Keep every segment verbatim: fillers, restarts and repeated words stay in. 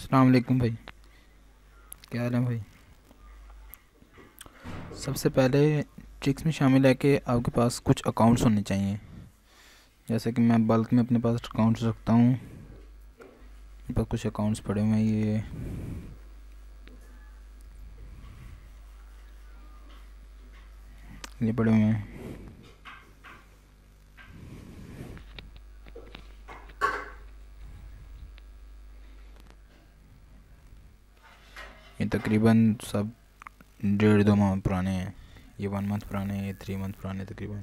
अस्सलाम वालेकुम भाई। क्या हाल है भाई? सबसे पहले ट्रिक्स में शामिल है कि आपके पास कुछ अकाउंट्स होने चाहिए। जैसे कि मैं बल्क में अपने पास अकाउंट्स रखता हूँ। मेरे पास कुछ अकाउंट्स पड़े हुए हैं, ये ये पड़े हुए हैं। ये तकरीबन सब डेढ़ दो माह पुराने हैं। ये वन मंथ पुराने हैं, ये थ्री मंथ पुराने तकरीबन।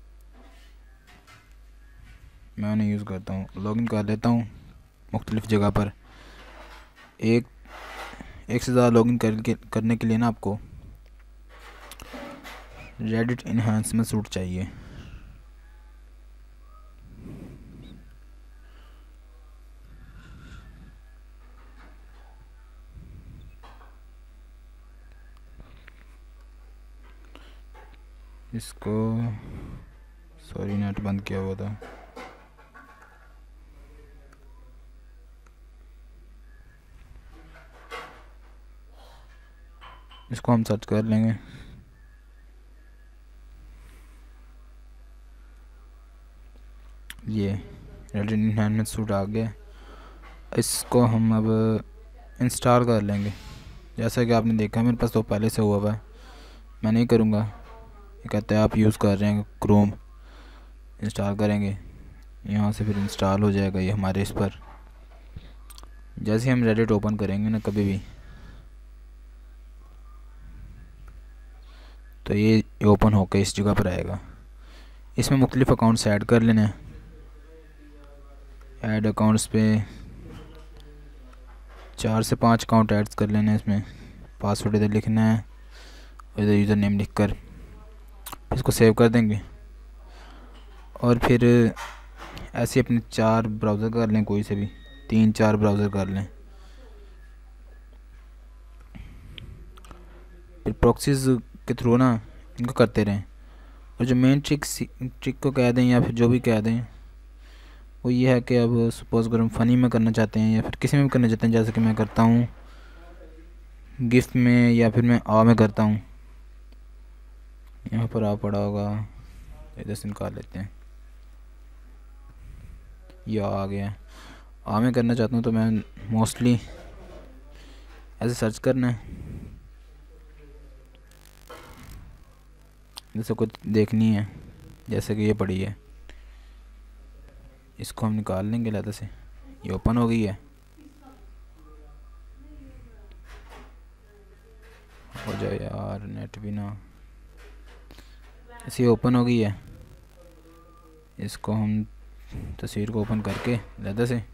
मैं उन्हें यूज़ करता हूँ, लॉगिन कर लेता हूँ मुख्तलिफ़ जगह पर। एक एक से ज़्यादा लॉगिन कर, करने के लिए ना आपको रेडिट इन्हांसमेंट सूट चाहिए। इसको सॉरी नेट बंद किया हुआ था। इसको हम सर्च कर लेंगे। ये रेडिट इन्हांसमेंट सूट आ गया। इसको हम अब इंस्टॉल कर लेंगे। जैसा कि आपने देखा मेरे पास तो पहले से हुआ हुआ है, मैं नहीं करूँगा। ये कहते हैं आप यूज़ कर रहे हैं क्रोम, इंस्टॉल करेंगे, यहाँ से फिर इंस्टॉल हो जाएगा ये हमारे इस पर। जैसे हम रेडिट ओपन करेंगे ना कभी भी, तो ये ओपन होकर इस जगह पर आएगा। इसमें मुख्तलिफ़ अकाउंट्स ऐड कर लेने हैं। ऐड अकाउंट्स पे चार से पाँच अकाउंट ऐड कर लेने हैं। इसमें पासवर्ड इधर लिखना है और इधर यूज़र नेम लिख कर इसको सेव कर देंगे। और फिर ऐसे अपने चार ब्राउज़र कर लें, कोई से भी तीन चार ब्राउज़र कर लें। फिर प्रॉक्सीज के थ्रू ना इनको करते रहें। और जो मेन ट्रिक ट्रिक को कह दें या फिर जो भी कह दें वो ये है कि अब सपोज़ अगर हम फ़नी में करना चाहते हैं या फिर किसी में भी करना चाहते हैं, जैसे कि मैं करता हूँ गिफ्ट में या फिर मैं आ में करता हूँ। यहाँ पर आ पड़ा होगा, इधर से निकाल लेते हैं। ये आ गया। आ में करना चाहता हूँ तो मैं मोस्टली ऐसे सर्च करना है, जैसे कुछ देखनी है, जैसे कि ये पड़ी है, इसको हम निकाल लेंगे लाता से। ये ओपन हो गई है, हो जाए यार नेट भी ना। ऐसे ओपन हो गई है। इसको हम तस्वीर को ओपन करके लाता से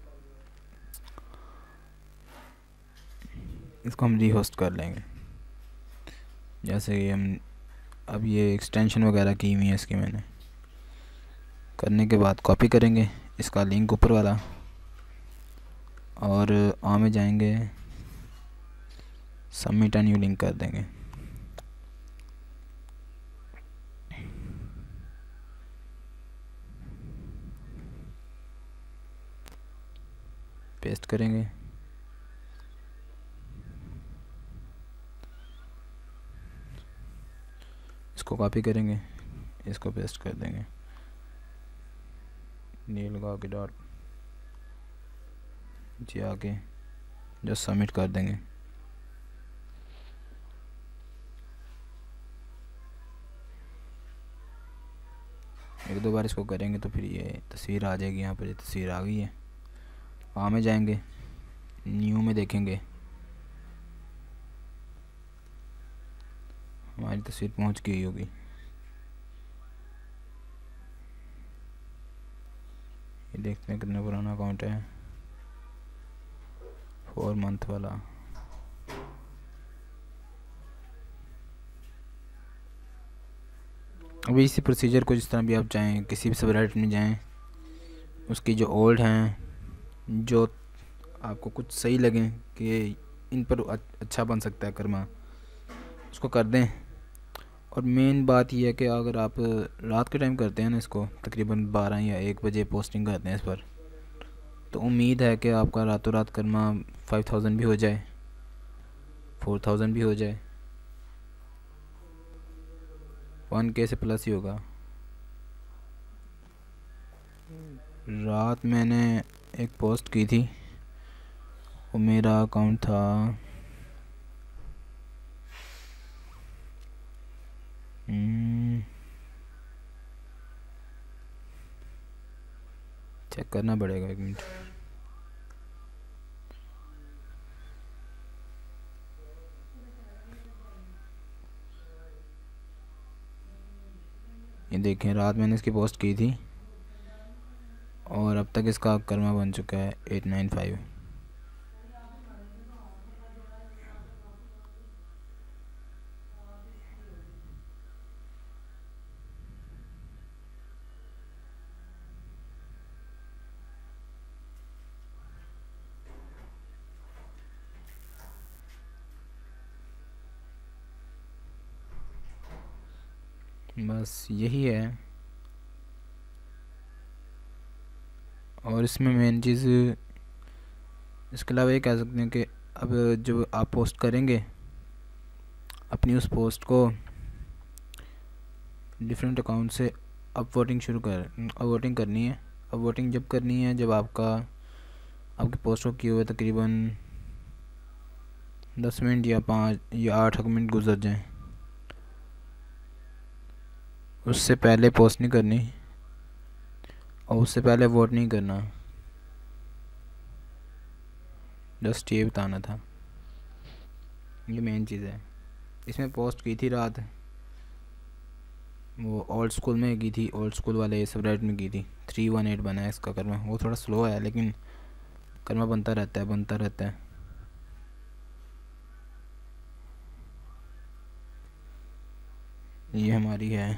इसको हम रीहोस्ट कर लेंगे। जैसे कि हम अब ये एक्सटेंशन वगैरह की हुई है इसकी, मैंने करने के बाद कॉपी करेंगे इसका लिंक ऊपर वाला और आ में जाएंगे, सबमिट एंड न्यू लिंक कर देंगे। पेस्ट करेंगे, इसको कॉपी करेंगे, इसको पेस्ट कर देंगे, नील लगा के डॉट जी आके जस्ट सबमिट कर देंगे। एक दो बार इसको करेंगे तो फिर ये तस्वीर आ जाएगी। यहाँ पर ये तस्वीर आ गई है। वहाँ में जाएंगे, न्यू में देखेंगे हमारी तस्वीर पहुँच गई होगी। ये देखते हैं कितना पुराना अकाउंट है, फोर मंथ वाला। अभी इसी प्रोसीजर को जिस तरह भी आप चाहें, किसी भी सबरेडिट में जाएं, उसकी जो ओल्ड हैं, जो आपको कुछ सही लगें कि इन पर अच्छा बन सकता है कर्मा, उसको कर दें। और मेन बात यह है कि अगर आप रात के टाइम करते हैं ना, इसको तकरीबन बारह या एक बजे पोस्टिंग करते हैं इस पर, तो उम्मीद है कि आपका रातों रात कर्मा फाइव थाउजेंड भी हो जाए, फोर थाउजेंड भी हो जाए, वन के से प्लस ही होगा। रात मैंने एक पोस्ट की थी, वो मेरा अकाउंट था चेक करना पड़ेगा, एक मिनट। ये देखें, रात मैंने इसकी पोस्ट की थी और अब तक इसका कर्मा बन चुका है एट नाइन फाइव। बस यही है। और इसमें मेन चीज़, इसके अलावा ये कह सकते हैं कि अब जो आप पोस्ट करेंगे अपनी उस पोस्ट को डिफरेंट अकाउंट से अब वोटिंग शुरू कर अब वोटिंग करनी है। अब वोटिंग जब करनी है जब आपका आपकी पोस्ट को किए हुए तकरीबन दस मिनट या पाँच या आठ मिनट गुजर जाएं, उससे पहले पोस्ट नहीं करनी और उससे पहले वोट नहीं करना। जस्ट ये बताना था, ये मेन चीज़ है। इसमें पोस्ट की थी रात, वो ओल्ड स्कूल में की थी, ओल्ड स्कूल वाले सबरेट में की थी। थ्री वन एट बना है इसका कर्मा, वो थोड़ा स्लो है लेकिन कर्मा बनता रहता है बनता रहता है। ये हमारी है।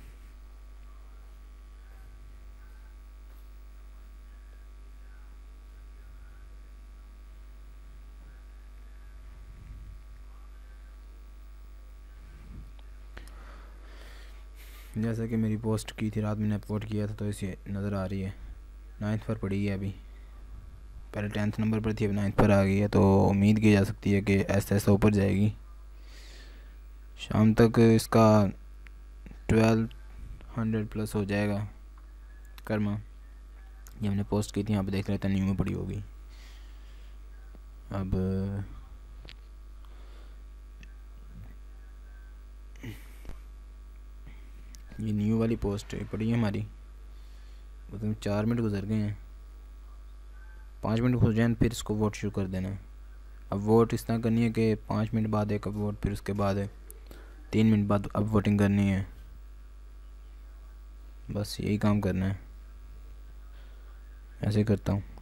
जैसा कि मेरी पोस्ट की थी रात मैंने अपलोड किया था तो इसे नज़र आ रही है, नाइन्थ पर पड़ी है। अभी पहले टेंथ नंबर पर थी, अब नाइन्थ पर आ गई है, तो उम्मीद की जा सकती है कि ऐसे ऐसे ऊपर जाएगी। शाम तक इसका ट्वेल्व हंड्रेड प्लस हो जाएगा कर्मा। ये हमने पोस्ट की थी, यहाँ पे देख रहे थे न्यू में पड़ी होगी। अब ये न्यू वाली पोस्ट पड़ी है हमारी, मतलब चार मिनट गुजर गए हैं, पाँच मिनट घुस जाए फिर इसको वोट शुरू कर देना है। अब वोट इस तरह करनी है कि पाँच मिनट बाद एक वोट, फिर उसके बाद तीन मिनट बाद अब वोटिंग करनी है। बस यही काम करना है, ऐसे करता हूँ।